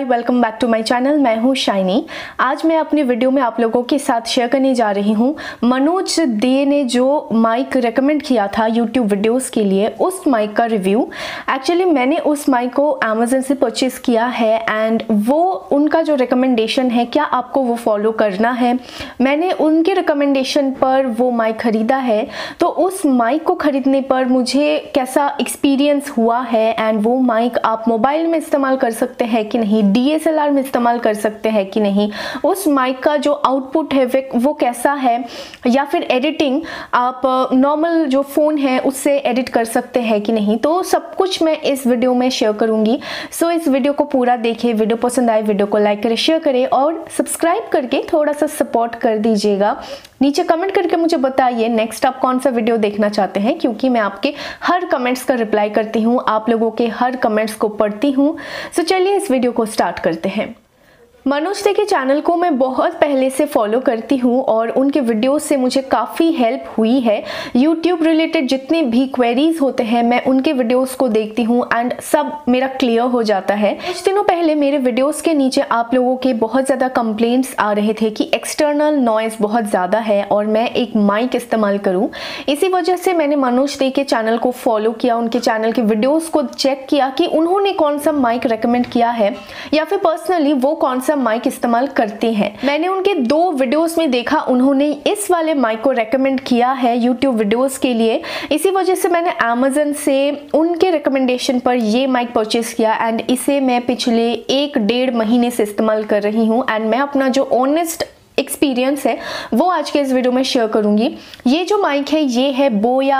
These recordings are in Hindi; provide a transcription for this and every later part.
Hi, welcome back to my channel. मैं हूँ शाइनी। आज मैं अपनी वीडियो में आप लोगों के साथ शेयर करने जा रही हूँ मनोज दे ने जो माइक रेकमेंड किया था यूट्यूब वीडियोस के लिए, उस माइक का रिव्यू। एक्चुअली मैंने उस माइक को अमेज़न से परचेज़ किया है एंड वो उनका जो रिकमेंडेशन है, क्या आपको वो फॉलो करना है। मैंने उनके रिकमेंडेशन पर वो माइक ख़रीदा है, तो उस माइक को ख़रीदने पर मुझे कैसा एक्सपीरियंस हुआ है एंड वो माइक आप मोबाइल में इस्तेमाल कर सकते हैं कि नहीं, DSLR में इस्तेमाल कर सकते हैं कि नहीं, उस माइक का जो आउटपुट है वो कैसा है, या फिर एडिटिंग आप नॉर्मल जो फ़ोन है उससे एडिट कर सकते हैं कि नहीं, तो सब कुछ मैं इस वीडियो में शेयर करूंगी। सो इस वीडियो को पूरा देखिए। वीडियो पसंद आए वीडियो को लाइक करें, शेयर करें और सब्सक्राइब करके थोड़ा सा सपोर्ट कर दीजिएगा। नीचे कमेंट करके मुझे बताइए नेक्स्ट आप कौन सा वीडियो देखना चाहते हैं, क्योंकि मैं आपके हर कमेंट्स का रिप्लाई करती हूँ, आप लोगों के हर कमेंट्स को पढ़ती हूँ। सो चलिए इस वीडियो को स्टार्ट करते हैं। मनोज दे के चैनल को मैं बहुत पहले से फॉलो करती हूँ और उनके वीडियोस से मुझे काफ़ी हेल्प हुई है। यूट्यूब रिलेटेड जितने भी क्वेरीज होते हैं मैं उनके वीडियोस को देखती हूँ एंड सब मेरा क्लियर हो जाता है। कुछ दिनों पहले मेरे वीडियोस के नीचे आप लोगों के बहुत ज़्यादा कंप्लेंट्स आ रहे थे कि एक्सटर्नल नॉइज़ बहुत ज़्यादा है और मैं एक माइक इस्तेमाल करूँ। इसी वजह से मैंने मनोज दे के चैनल को फॉलो किया, उनके चैनल के वीडियोज़ को चेक किया कि उन्होंने कौन सा माइक रिकमेंड किया है या फिर पर्सनली वो कौन सा माइक इस्तेमाल करते हैं। मैंने उनके 2 वीडियोस में देखा उन्होंने इस वाले माइक को रेकमेंड किया है यूट्यूब वीडियोस के लिए। इसी वजह से मैंने अमेज़न से उनके रिकमेंडेशन पर ये माइक परचेज किया एंड इसे मैं पिछले 1-1.5 महीने से इस्तेमाल कर रही हूँ एंड मैं अपना जो ऑनेस्ट एक्सपीरियंस है वो आज के इस वीडियो में शेयर करूंगी। ये जो माइक है ये है बोया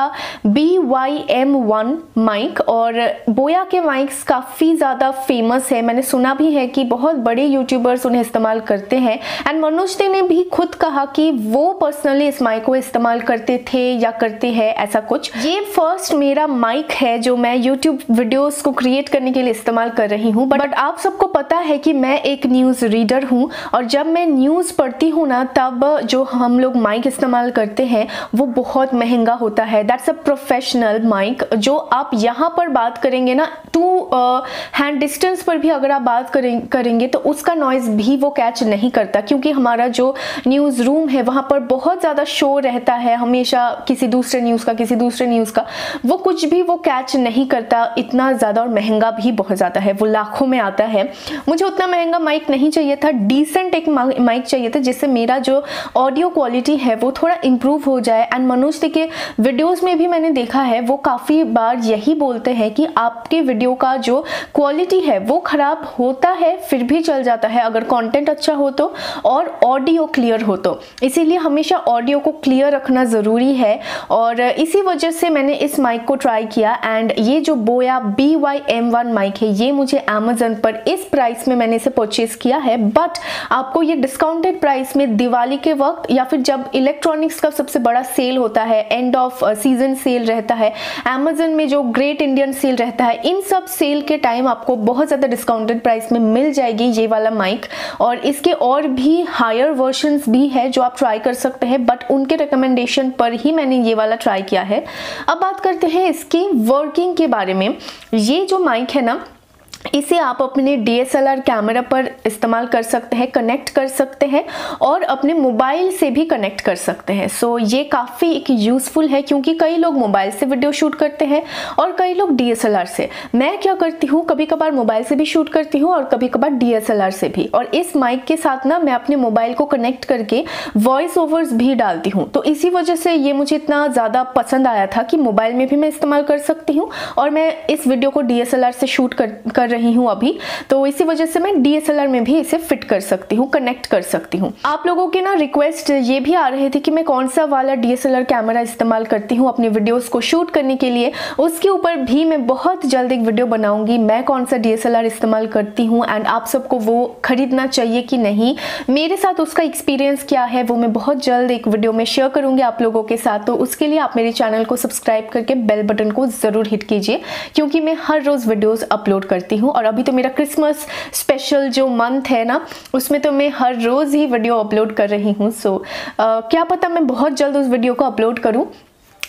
BYM1 माइक, और बोया के माइक्स काफ़ी ज़्यादा फेमस है। मैंने सुना भी है कि बहुत बड़े यूट्यूबर्स उन्हें इस्तेमाल करते हैं एंड मनोज दे ने भी खुद कहा कि वो पर्सनली इस माइक को इस्तेमाल करते थे या करते हैं, ऐसा कुछ। ये फर्स्ट मेरा माइक है जो मैं यूट्यूब वीडियोज़ को क्रिएट करने के लिए इस्तेमाल कर रही हूँ। बट आप सबको पता है कि मैं एक न्यूज़ रीडर हूँ और जब मैं न्यूज़ पढ़ती हूँ ना, तब जो हम लोग माइक इस्तेमाल करते हैं वो बहुत महंगा होता है। That's a professional mic. जो आप यहाँ पर बात करेंगे ना, 2 हैंड डिस्टेंस पर भी अगर आप बात करेंगे तो उसका नॉइज़ भी वो कैच नहीं करता, क्योंकि हमारा जो न्यूज़ रूम है वहाँ पर बहुत ज़्यादा शोर रहता है हमेशा, किसी दूसरे न्यूज़ का वो कुछ भी वो कैच नहीं करता इतना ज़्यादा, और महंगा भी बहुत ज़्यादा है, वो लाखों में आता है। मुझे उतना महंगा माइक नहीं चाहिए था, डिसेंट एक माइक चाहिए था जिससे मेरा जो ऑडियो क्वालिटी है वो थोड़ा इम्प्रूव हो जाए। एंड मनोज दे के वीडियोस में भी मैंने देखा है वो काफ़ी बार यही बोलते हैं कि आपके वीडियो का जो क्वालिटी है वो ख़राब होता है फिर भी चल जाता है अगर कंटेंट अच्छा हो तो और ऑडियो क्लियर हो तो। इसीलिए हमेशा ऑडियो को क्लियर रखना ज़रूरी है और इसी वजह से मैंने इस माइक को ट्राई किया। एंड ये जो बोया BYM1 माइक है ये मुझे अमेज़न पर इस प्राइस में मैंने इसे परचेज़ किया है, बट आपको ये डिस्काउंटेड प्राइस में दिवाली के वक्त या फिर जब इलेक्ट्रॉनिक्स का सबसे बड़ा सेल होता है, एंड ऑफ सीजन सेल रहता है, अमेज़न में जो ग्रेट इंडियन सेल रहता है, इन सब सेल के टाइम आपको बहुत ज़्यादा डिस्काउंटेड प्राइस में मिल जाएगी ये वाला माइक। और इसके और भी हायर वर्जन्स भी है जो आप ट्राई कर सकते हैं, बट उनके रिकमेंडेशन पर ही मैंने ये वाला ट्राई किया है। अब बात करते हैं इसकी वर्किंग के बारे में। ये जो माइक है ना, इसे आप अपने DSLR कैमरा पर इस्तेमाल कर सकते हैं, कनेक्ट कर सकते हैं और अपने मोबाइल से भी कनेक्ट कर सकते हैं। सो ये काफ़ी एक यूज़फुल है, क्योंकि कई लोग मोबाइल से वीडियो शूट करते हैं और कई लोग DSLR से। मैं क्या करती हूँ, कभी कभार मोबाइल से भी शूट करती हूँ और कभी कभार DSLR से भी, और इस माइक के साथ ना मैं अपने मोबाइल को कनेक्ट करके वॉइस ओवर्स भी डालती हूँ। तो इसी वजह से ये मुझे इतना ज़्यादा पसंद आया था कि मोबाइल में भी मैं इस्तेमाल कर सकती हूँ और मैं इस वीडियो को DSLR से शूट कर रही हूँ अभी, तो इसी वजह से मैं DSLR में भी इसे फिट कर सकती हूँ, कनेक्ट कर सकती हूँ। आप लोगों के ना रिक्वेस्ट ये भी आ रहे थे कि मैं कौन सा वाला DSLR कैमरा इस्तेमाल करती हूँ अपने वीडियोस को शूट करने के लिए। उसके ऊपर भी मैं बहुत जल्द एक वीडियो बनाऊंगी, मैं कौन सा DSLR इस्तेमाल करती हूँ एंड आप सबको वो खरीदना चाहिए कि नहीं, मेरे साथ उसका एक्सपीरियंस क्या है, वो मैं बहुत जल्द एक वीडियो में शेयर करूंगी आप लोगों के साथ। तो उसके लिए आप मेरे चैनल को सब्सक्राइब करके बेल बटन को ज़रूर हिट कीजिए, क्योंकि मैं हर रोज़ वीडियोज़ अपलोड करती हूँ। और अभी तो मेरा क्रिसमस स्पेशल जो मंथ है ना, उसमें तो मैं हर रोज़ ही वीडियो अपलोड कर रही हूँ। सो क्या पता मैं बहुत जल्द उस वीडियो को अपलोड करूँ।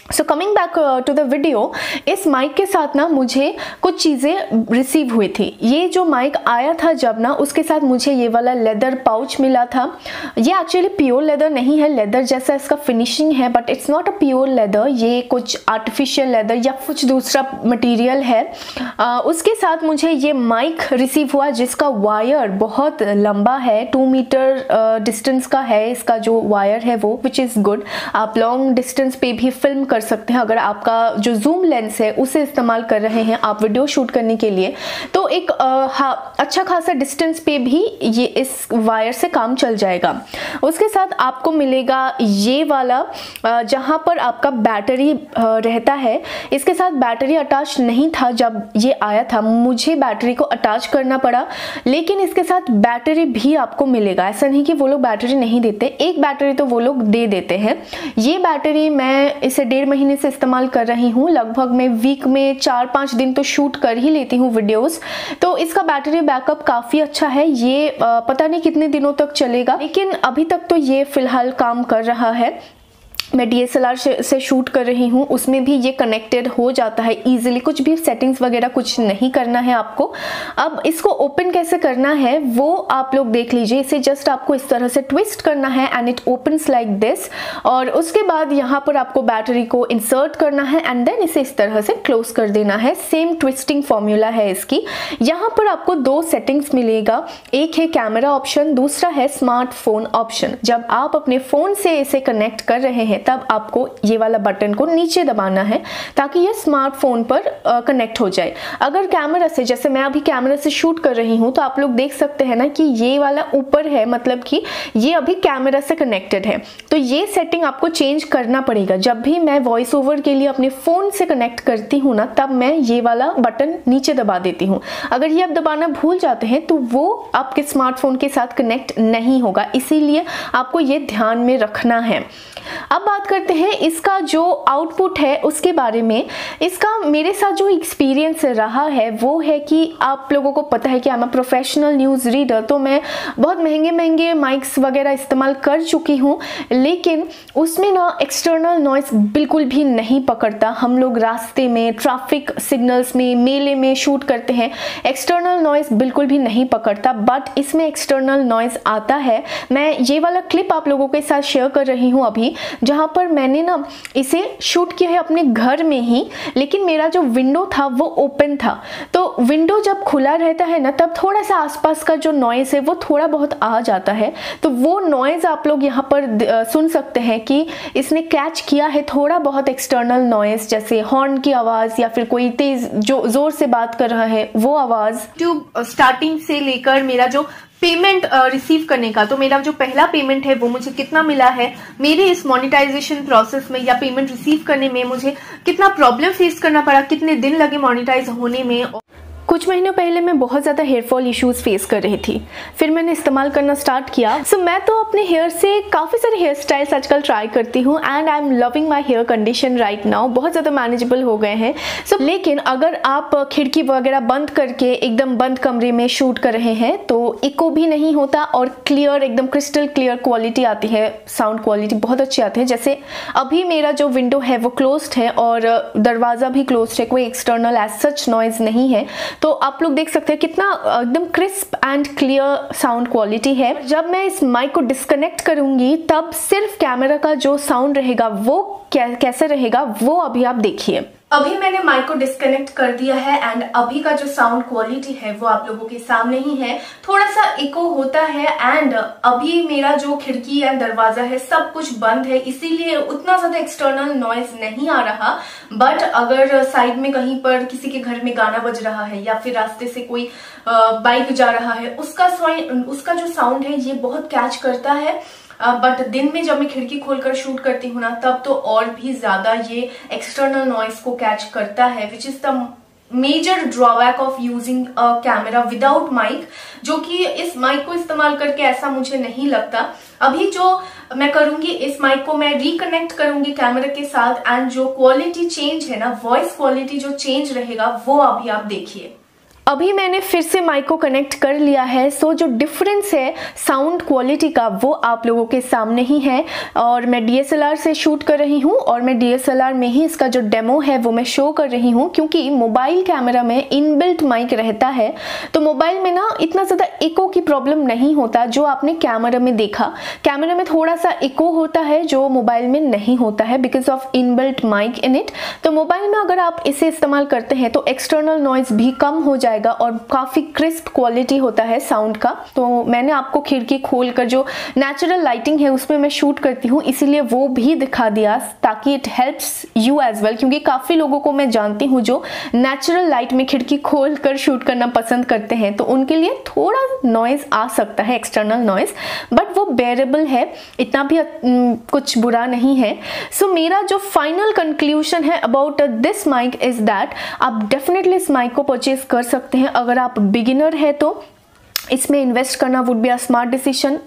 So coming back to the video, इस माइक के साथ ना मुझे कुछ चीज़ें रिसीव हुई थी। ये जो माइक आया था जब ना, उसके साथ मुझे ये वाला लेदर पाउच मिला था। ये एक्चुअली प्योर लेदर नहीं है, लेदर जैसा इसका फिनिशिंग है, but it's not a pure leather. ये कुछ आर्टिफिशियल लेदर या कुछ दूसरा मटेरियल है। उसके साथ मुझे ये माइक रिसीव हुआ जिसका वायर बहुत लंबा है, 2 मीटर डिस्टेंस का है इसका जो वायर है वो, विच इज़ गुड। आप लॉन्ग डिस्टेंस पे भी फिल्म कर सकते हैं अगर आपका जो जूम लेंस है उसे इस्तेमाल कर रहे हैं आप वीडियो शूट करने के लिए, तो एक अच्छा खासा डिस्टेंस पे भी ये इस वायर से काम चल जाएगा। उसके साथ आपको मिलेगा ये वाला जहां पर आपका बैटरी रहता है। इसके साथ बैटरी अटैच नहीं था जब ये आया था, मुझे बैटरी को अटैच करना पड़ा, लेकिन इसके साथ बैटरी भी आपको मिलेगा। ऐसा नहीं कि वो लोग बैटरी नहीं देते, एक बैटरी तो वो लोग दे देते हैं। ये बैटरी मैं इसे 1.5 महीने से इस्तेमाल कर रही हूँ। लगभग मैं वीक में 4-5 दिन तो शूट कर ही लेती हूँ वीडियोस, तो इसका बैटरी बैकअप काफ़ी अच्छा है। ये पता नहीं कितने दिनों तक चलेगा, लेकिन अभी तक तो ये फिलहाल काम कर रहा है। मैं DSLR से शूट कर रही हूँ, उसमें भी ये कनेक्टेड हो जाता है इजीली, कुछ भी सेटिंग्स वगैरह कुछ नहीं करना है आपको। अब इसको ओपन कैसे करना है वो आप लोग देख लीजिए। इसे जस्ट आपको इस तरह से ट्विस्ट करना है and it opens like this, और उसके बाद यहाँ पर आपको बैटरी को इंसर्ट करना है एंड देन इसे इस तरह से क्लोज कर देना है। सेम ट्विस्टिंग फॉर्मूला है इसकी। यहाँ पर आपको 2 सेटिंग्स मिलेगा, एक है कैमरा ऑप्शन, दूसरा है स्मार्टफोन ऑप्शन। जब आप अपने फ़ोन से इसे कनेक्ट कर रहे हैं तब आपको ये वाला बटन को नीचे दबाना है ताकि ये स्मार्टफोन पर कनेक्ट हो जाए। अगर कैमरा से, जैसे मैं अभी कैमरा से शूट कर रही हूँ, तो आप लोग देख सकते हैं ना कि ये वाला ऊपर है, मतलब कि ये अभी कैमरा से कनेक्टेड है। तो ये सेटिंग आपको चेंज करना पड़ेगा। जब भी मैं वॉइस ओवर के लिए अपने फ़ोन से कनेक्ट करती हूँ ना, तब मैं ये वाला बटन नीचे दबा देती हूँ। अगर ये आप दबाना भूल जाते हैं तो वो आपके स्मार्टफोन के साथ कनेक्ट नहीं होगा, इसीलिए आपको ये ध्यान में रखना है। अब बात करते हैं इसका जो आउटपुट है उसके बारे में। इसका मेरे साथ जो एक्सपीरियंस रहा है वो है कि आप लोगों को पता है कि I am a professional news reader, तो मैं बहुत महंगे महंगे माइक्स वगैरह इस्तेमाल कर चुकी हूँ, लेकिन उसमें ना एक्सटर्नल नॉइस बिल्कुल भी नहीं पकड़ता। हम लोग रास्ते में, ट्रैफिक सिग्नल्स में, मेले में शूट करते हैं, एक्सटर्नल नॉइस बिल्कुल भी नहीं पकड़ता, बट इसमें एक्सटर्नल नॉइस आता है। मैं ये वाला क्लिप आप लोगों के साथ शेयर कर रही हूँ अभी, जहाँ पर मैंने ना इसे शूट किया है अपने घर में ही, लेकिन मेरा जो विंडो था वो ओपन था। तो विंडो जब खुला रहता है ना, तब थोड़ा सा आसपास का जो नॉइस है वो थोड़ा बहुत आ जाता है। तो वो नॉइज़ आप लोग यहाँ पर सुन सकते हैं कि इसने कैच किया है थोड़ा बहुत एक्सटर्नल नॉइस, जैसे हॉर्न की आवाज़ या फिर कोई तेज जो ज़ोर से बात कर रहा है वो आवाज़। यूट्यूब स्टार्टिंग से लेकर मेरा जो पेमेंट रिसीव करने का, तो मेरा जो पहला पेमेंट है वो मुझे कितना मिला है, मेरे इस मोनेटाइजेशन प्रोसेस में या पेमेंट रिसीव करने में मुझे कितना प्रॉब्लम फेस करना पड़ा, कितने दिन लगे मोनेटाइज होने में। कुछ महीनों पहले मैं बहुत ज़्यादा हेयर फॉल इश्यूज़ फेस कर रही थी, फिर मैंने इस्तेमाल करना स्टार्ट किया। मैं तो अपने हेयर से काफ़ी सारे हेयर स्टाइल्स आजकल ट्राई करती हूँ and I am loving my hair condition right now, बहुत ज़्यादा मैनेजेबल हो गए हैं। लेकिन अगर आप खिड़की वगैरह बंद करके एकदम बंद कमरे में शूट कर रहे हैं तो इको भी नहीं होता और क्लियर, एकदम क्रिस्टल क्लियर क्वालिटी आती है, साउंड क्वालिटी बहुत अच्छी आती है। जैसे अभी मेरा जो विंडो है वो क्लोज्ड है और दरवाज़ा भी क्लोज्ड है, कोई एक्सटर्नल एज सच नॉइज़ नहीं है, तो आप लोग देख सकते हैं कितना एकदम crisp and clear sound quality है। जब मैं इस माइक को डिस्कनेक्ट करूंगी तब सिर्फ कैमरा का जो साउंड रहेगा वो कैसे रहेगा वो अभी आप देखिए। अभी मैंने माइक को डिस्कनेक्ट कर दिया है एंड अभी का जो साउंड क्वालिटी है वो आप लोगों के सामने ही है। थोड़ा सा इको होता है एंड अभी मेरा जो खिड़की एंड दरवाजा है सब कुछ बंद है, इसीलिए उतना ज्यादा एक्सटर्नल नॉइज नहीं आ रहा। बट अगर साइड में कहीं पर किसी के घर में गाना बज रहा है या फिर रास्ते से कोई बाइक जा रहा है, उसका जो साउंड है ये बहुत कैच करता है। बट दिन में जब मैं खिड़की खोलकर शूट करती हूँ ना, तब तो और भी ज्यादा ये एक्सटर्नल नॉइस को कैच करता है, which is the major drawback of using a camera without mic, जो कि इस माइक को इस्तेमाल करके ऐसा मुझे नहीं लगता। अभी जो मैं करूंगी, इस माइक को मैं रिकनेक्ट करूंगी कैमरा के साथ एंड जो क्वालिटी चेंज है ना, वॉइस क्वालिटी जो चेंज रहेगा वो अभी आप देखिए। अभी मैंने फिर से माइक को कनेक्ट कर लिया है। सो जो डिफरेंस है साउंड क्वालिटी का वो आप लोगों के सामने ही है। और मैं DSLR से शूट कर रही हूँ और मैं DSLR में ही इसका जो डेमो है वो मैं शो कर रही हूँ, क्योंकि मोबाइल कैमरा में इनबिल्ट माइक रहता है तो मोबाइल में ना इतना ज़्यादा इको की प्रॉब्लम नहीं होता जो आपने कैमरा में देखा। कैमरा में थोड़ा सा इको होता है जो मोबाइल में नहीं होता है because of inbuilt mic in it. तो मोबाइल में अगर आप इसे इस्तेमाल करते हैं तो एक्सटर्नल नॉइज भी कम हो जाएगा और काफी क्रिस्प क्वालिटी होता है साउंड का। तो मैंने आपको खिड़की खोलकर जो नेचुरल लाइटिंग है उसमें मैं शूट करती हूँ इसीलिए वो भी दिखा दिया ताकि it helps you as well, क्योंकि काफी लोगों को मैं जानती हूँ जो नेचुरल लाइट में खिड़की खोल कर शूट करना पसंद करते हैं तो उनके लिए थोड़ा नॉइज आ सकता है, एक्सटर्नल नॉइज, बट वो बेरेबल है, इतना भी कुछ बुरा नहीं है। सो मेरा जो फाइनल कंक्लूजन है about this mic is that आप डेफिनेटली इस माइक को परचेज कर सकते हैं। अगर आप बिगिनर है तो इसमें इन्वेस्ट करना would be a smart decision.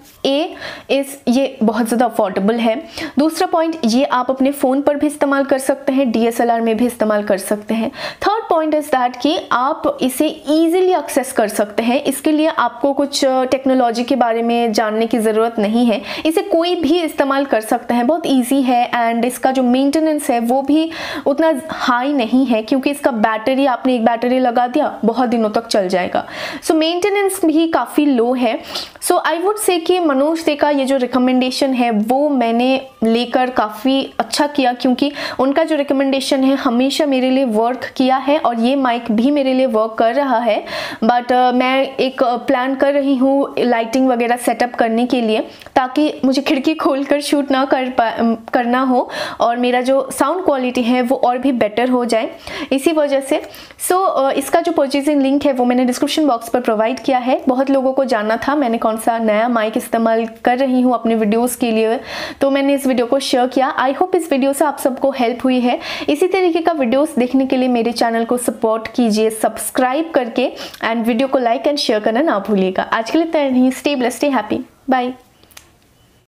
ये बहुत ज़्यादा अफोर्डेबल है। दूसरा पॉइंट, ये आप अपने फ़ोन पर भी इस्तेमाल कर सकते हैं, DSLR में भी इस्तेमाल कर सकते हैं। थर्ड पॉइंट इज़ दैट कि आप इसे ईजिली एक्सेस कर सकते हैं, इसके लिए आपको कुछ टेक्नोलॉजी के बारे में जानने की ज़रूरत नहीं है, इसे कोई भी इस्तेमाल कर सकते हैं, बहुत ईजी है। एंड इसका जो मेंटेनेंस है वो भी उतना हाई नहीं है क्योंकि इसका बैटरी, आपने एक बैटरी लगा दिया बहुत दिनों तक चल जाएगा। सो मेंटेनेंस भी काफ़ी लो है। सो आई वुड से कि मनोज दे का ये जो रिकमेंडेशन है वो मैंने लेकर काफ़ी अच्छा किया, क्योंकि उनका जो रिकमेंडेशन है हमेशा मेरे लिए वर्क किया है और ये माइक भी मेरे लिए वर्क कर रहा है। बट मैं एक प्लान कर रही हूँ लाइटिंग वगैरह सेटअप करने के लिए ताकि मुझे खिड़की खोलकर शूट ना करना हो और मेरा जो साउंड क्वालिटी है वो और भी बेटर हो जाए इसी वजह से। सो इसका जो परचेजिंग लिंक है वो मैंने डिस्क्रिप्शन बॉक्स पर प्रोवाइड किया है। बहुत लोगों को जानना था मैंने कौन सा नया माइक इस्तेमाल कर रही हूँ अपने वीडियोस के लिए, तो मैंने इस वीडियो को शेयर किया। आई होप इस वीडियो से आप सबको हेल्प हुई है। इसी तरीके का वीडियोस देखने के लिए मेरे चैनल को सपोर्ट कीजिए सब्सक्राइब करके, एंड वीडियो को लाइक एंड शेयर करना ना भूलिएगा। आज के लिए इतना ही। Stay blessed, stay happy, bye.